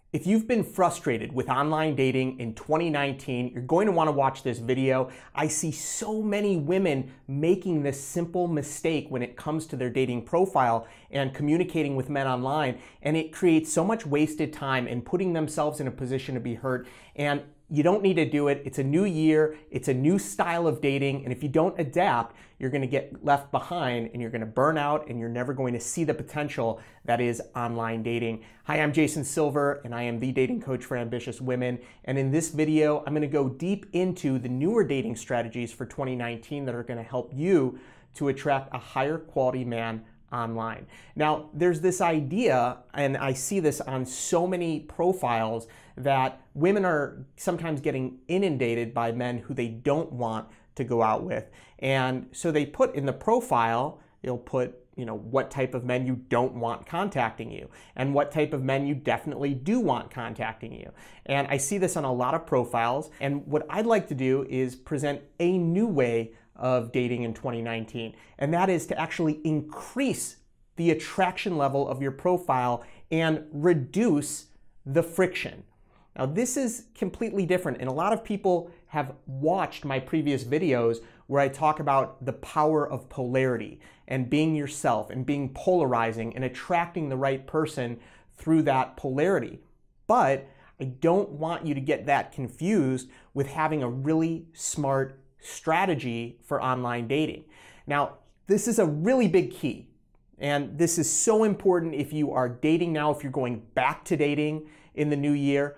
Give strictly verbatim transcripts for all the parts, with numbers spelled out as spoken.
If you've been frustrated with online dating in twenty nineteen, you're going to want to watch this video. I see so many women making this simple mistake when it comes to their dating profile and communicating with men online, and it creates so much wasted time and putting themselves in a position to be hurt. And you don't need to do it. It's a new year. It's a new style of dating. And if you don't adapt, you're going to get left behind and you're going to burn out and you're never going to see the potential that is online dating. Hi, I'm Jason Silver and I am the dating coach for ambitious women. And in this video, I'm going to go deep into the newer dating strategies for twenty nineteen that are going to help you to attract a higher quality man online. Now, there's this idea, and I see this on so many profiles, that women are sometimes getting inundated by men who they don't want to go out with. And so they put in the profile, they'll put, you know, what type of men you don't want contacting you and what type of men you definitely do want contacting you. And I see this on a lot of profiles. And what I'd like to do is present a new way of dating in twenty nineteen, and that is to actually increase the attraction level of your profile and reduce the friction. Now, this is completely different, and a lot of people have watched my previous videos where I talk about the power of polarity and being yourself and being polarizing and attracting the right person through that polarity. But I don't want you to get that confused with having a really smart strategy for online dating. Now, this is a really big key, and this is so important if you are dating now, if you're going back to dating in the new year.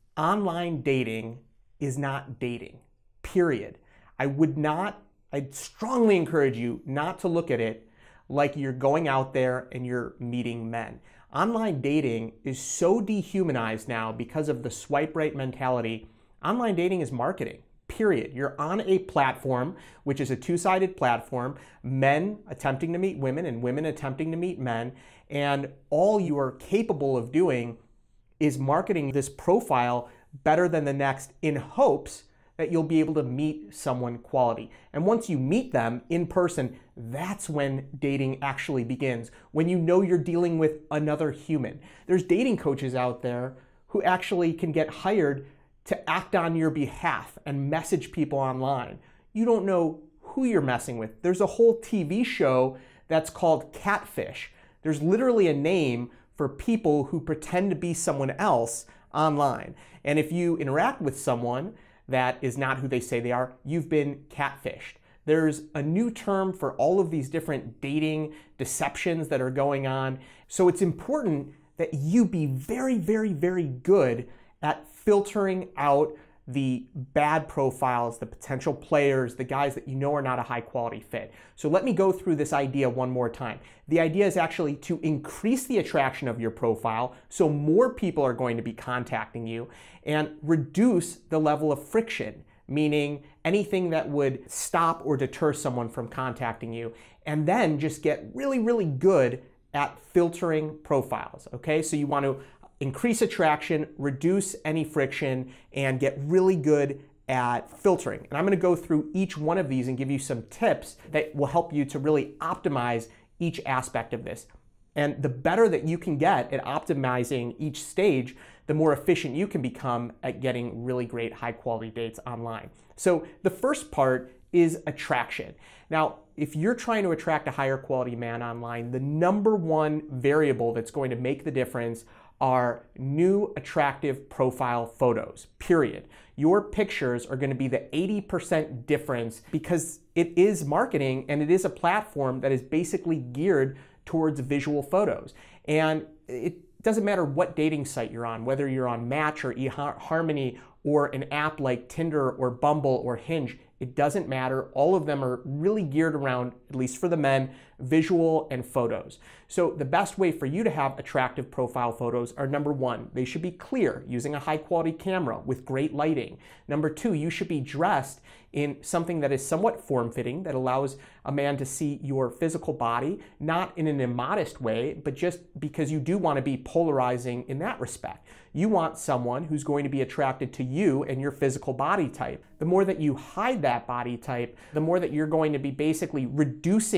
Online dating is not dating, period. I would not, I'd strongly encourage you not to look at it like you're going out there and you're meeting men. Online dating is so dehumanized now because of the swipe right mentality. Online dating is marketing. Period. You're on a platform, which is a two-sided platform, men attempting to meet women and women attempting to meet men, and all you are capable of doing is marketing this profile better than the next in hopes that you'll be able to meet someone quality. And once you meet them in person, that's when dating actually begins, when you know you're dealing with another human. There's dating coaches out there who actually can get hired to act on your behalf and message people online. You don't know who you're messing with. There's a whole T V show that's called Catfish. There's literally a name for people who pretend to be someone else online. And if you interact with someone that is not who they say they are, you've been catfished. There's a new term for all of these different dating deceptions that are going on. So it's important that you be very, very, very good at filtering out the bad profiles, the potential players, the guys that you know are not a high quality fit. So let me go through this idea one more time. The idea is actually to increase the attraction of your profile so more people are going to be contacting you, and reduce the level of friction, meaning anything that would stop or deter someone from contacting you, and then just get really, really good at filtering profiles, okay? So you want to increase attraction, reduce any friction, and get really good at filtering. And I'm gonna go through each one of these and give you some tips that will help you to really optimize each aspect of this. And the better that you can get at optimizing each stage, the more efficient you can become at getting really great high quality dates online. So the first part is attraction. Now, if you're trying to attract a higher quality man online, the number one variable that's going to make the difference are new attractive profile photos, period. Your pictures are going to be the eighty percent difference because it is marketing and it is a platform that is basically geared towards visual photos. And it doesn't matter what dating site you're on, whether you're on Match or eHarmony or an app like Tinder or Bumble or Hinge, it doesn't matter. All of them are really geared around, at least for the men, visual and photos. So the best way for you to have attractive profile photos are, number one, they should be clear using a high quality camera with great lighting. Number two, you should be dressed in something that is somewhat form-fitting, that allows a man to see your physical body, not in an immodest way, but just because you do want to be polarizing in that respect. You want someone who's going to be attracted to you and your physical body type. The more that you hide that body type, the more that you're going to be basically reducing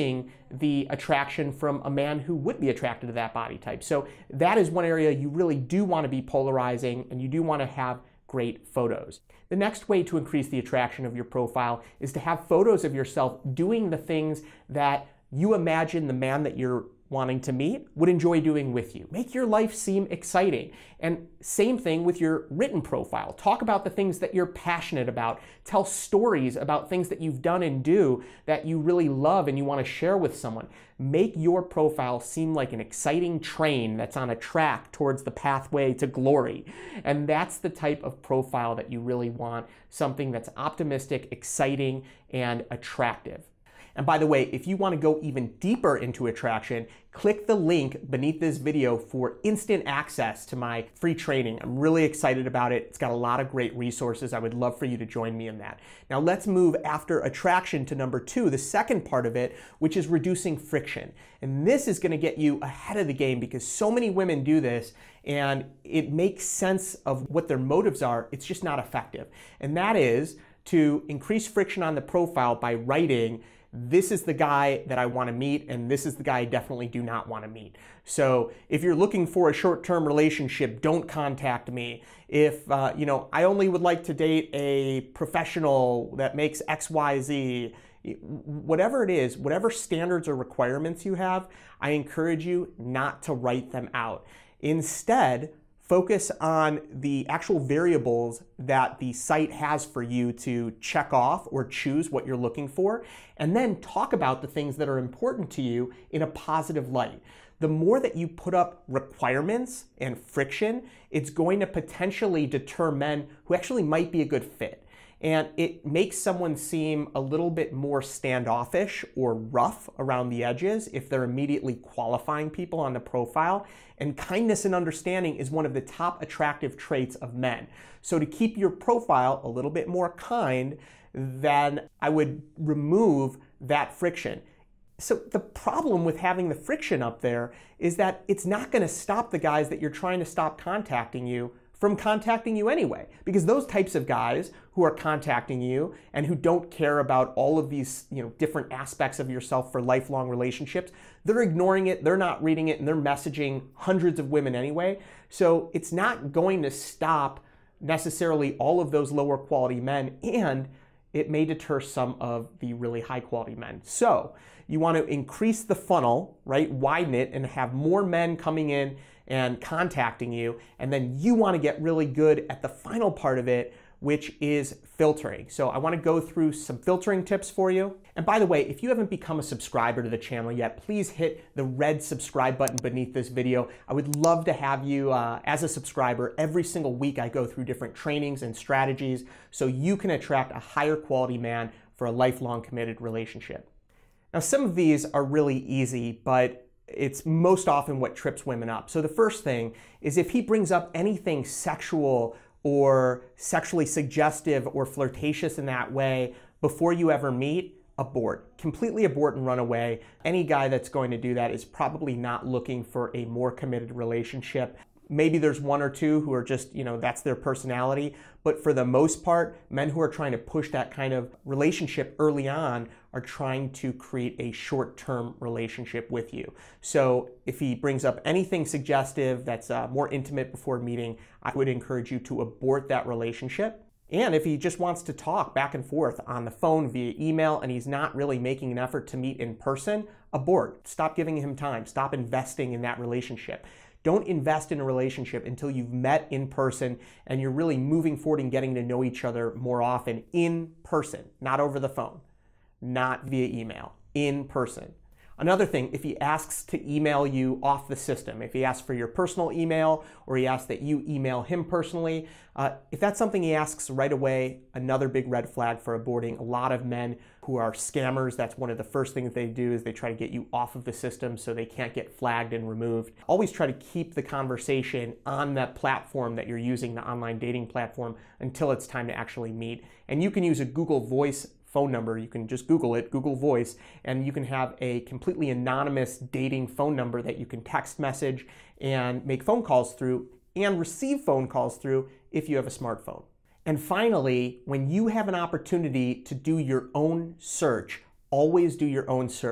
the attraction from a man who would be attracted to that body type. So that is one area you really do want to be polarizing, and you do want to have great photos. The next way to increase the attraction of your profile is to have photos of yourself doing the things that you imagine the man that you're wanting to meet would enjoy doing with you. Make your life seem exciting. And same thing with your written profile. Talk about the things that you're passionate about. Tell stories about things that you've done and do that you really love and you want to share with someone. Make your profile seem like an exciting train that's on a track towards the pathway to glory. And that's the type of profile that you really want, something that's optimistic, exciting, and attractive. And by the way, if you want to go even deeper into attraction, click the link beneath this video for instant access to my free training. I'm really excited about it. It's got a lot of great resources. I would love for you to join me in that. Now let's move after attraction to number two, the second part of it, which is reducing friction. And this is going to get you ahead of the game because so many women do this and it makes sense of what their motives are. It's just not effective. And that is to increase friction on the profile by writing, this is the guy that I want to meet, and this is the guy I definitely do not want to meet. So if you're looking for a short-term relationship, don't contact me. If, uh, you know, I only would like to date a professional that makes X Y Z, whatever it is, whatever standards or requirements you have, I encourage you not to write them out. Instead, focus on the actual variables that the site has for you to check off or choose what you're looking for, and then talk about the things that are important to you in a positive light. The more that you put up requirements and friction, it's going to potentially deter men who actually might be a good fit. And it makes someone seem a little bit more standoffish or rough around the edges if they're immediately qualifying people on the profile. And kindness and understanding is one of the top attractive traits of men. So to keep your profile a little bit more kind, then I would remove that friction. So the problem with having the friction up there is that it's not going to stop the guys that you're trying to stop contacting you from contacting you anyway. Because those types of guys who are contacting you and who don't care about all of these, you know, different aspects of yourself for lifelong relationships, they're ignoring it, they're not reading it, and they're messaging hundreds of women anyway. So it's not going to stop necessarily all of those lower quality men, and it may deter some of the really high quality men. So you want to increase the funnel, right? Widen it and have more men coming in and contacting you. And then you want to get really good at the final part of it, which is filtering. So I want to go through some filtering tips for you. And by the way, if you haven't become a subscriber to the channel yet, please hit the red subscribe button beneath this video. I would love to have you uh, as a subscriber. Every single week I go through different trainings and strategies so you can attract a higher quality man for a lifelong committed relationship. Now, some of these are really easy, but it's most often what trips women up. So the first thing is if he brings up anything sexual or sexually suggestive or flirtatious in that way before you ever meet, abort. Completely abort and run away. Any guy that's going to do that is probably not looking for a more committed relationship. Maybe there's one or two who are just, you know, that's their personality. But for the most part, men who are trying to push that kind of relationship early on are trying to create a short-term relationship with you. So if he brings up anything suggestive that's uh, more intimate before meeting, I would encourage you to abort that relationship. And if he just wants to talk back and forth on the phone via email and he's not really making an effort to meet in person, abort. Stop giving him time. Stop investing in that relationship. Don't invest in a relationship until you've met in person and you're really moving forward and getting to know each other more often in person, not over the phone, not via email, in person. Another thing, if he asks to email you off the system, if he asks for your personal email or he asks that you email him personally, uh, if that's something he asks right away, another big red flag for aborting. A lot of men who are scammers, that's one of the first things they do is they try to get you off of the system so they can't get flagged and removed. Always try to keep the conversation on that platform that you're using, the online dating platform, until it's time to actually meet. And you can use a Google Voice phone number. You can just Google it, Google Voice, and you can have a completely anonymous dating phone number that you can text message and make phone calls through and receive phone calls through if you have a smartphone. And finally, when you have an opportunity to do your own search, always do your own search.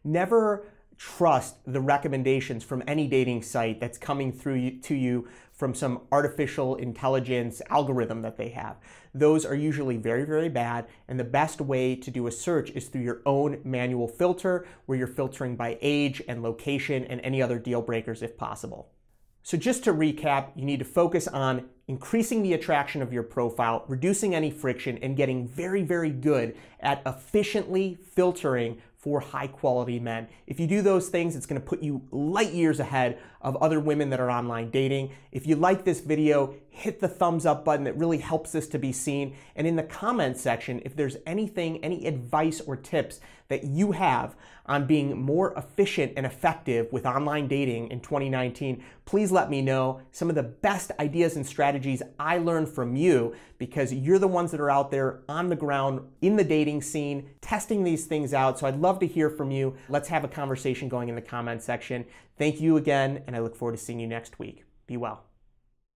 Never trust the recommendations from any dating site that's coming through you, to you from some artificial intelligence algorithm that they have. Those are usually very, very bad, and the best way to do a search is through your own manual filter, where you're filtering by age and location and any other deal breakers if possible. So just to recap, you need to focus on increasing the attraction of your profile, reducing any friction, and getting very, very good at efficiently filtering for high quality men. If you do those things, it's gonna put you light years ahead of other women that are online dating. If you like this video, hit the thumbs up button. It really helps this to be seen. And in the comment section, if there's anything, any advice or tips that you have on being more efficient and effective with online dating in twenty nineteen, please let me know. Some of the best ideas and strategies I learned from you, because you're the ones that are out there on the ground in the dating scene, testing these things out. So I'd love to hear from you. Let's have a conversation going in the comment section. Thank you again, and I look forward to seeing you next week. Be well.